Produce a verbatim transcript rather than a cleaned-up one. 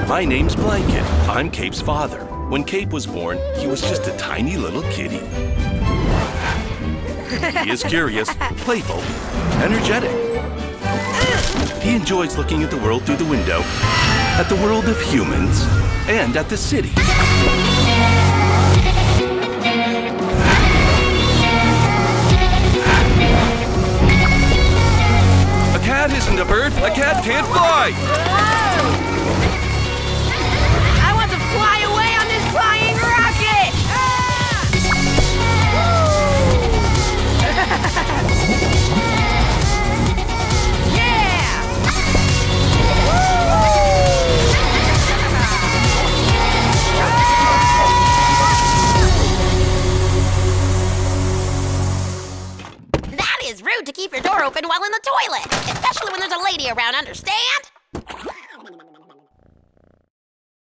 My name's Blanket. I'm Cape's father. When Cape was born, he was just a tiny little kitty. He is curious, playful, energetic. He enjoys looking at the world through the window, at the world of humans, and at the city. A cat isn't a bird. A cat can't fly.